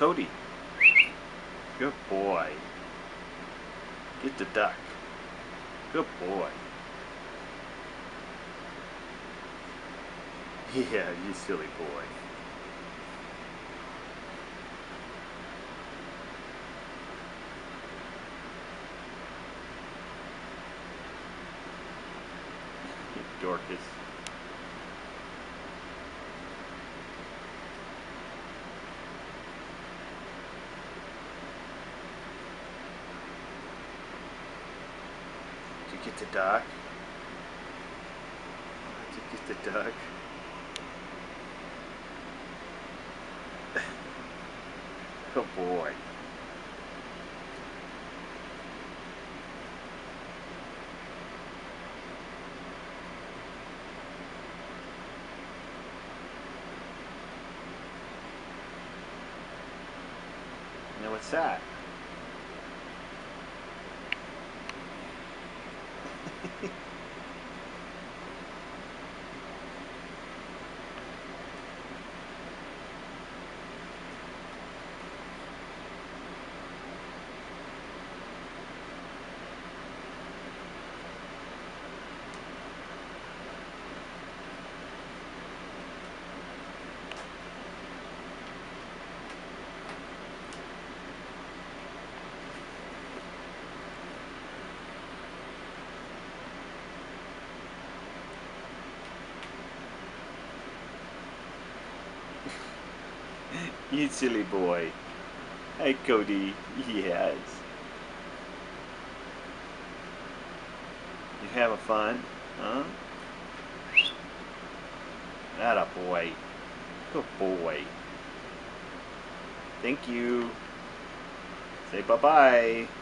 Cody. Good boy. Get the duck. Good boy. Yeah, you silly boy. You Dorcas. Did you get the duck? Did you get the duck? Good boy. Now what's that? You silly boy. Hey, Cody. Yes. You having fun? Huh? Atta boy. Good boy. Thank you. Say bye-bye.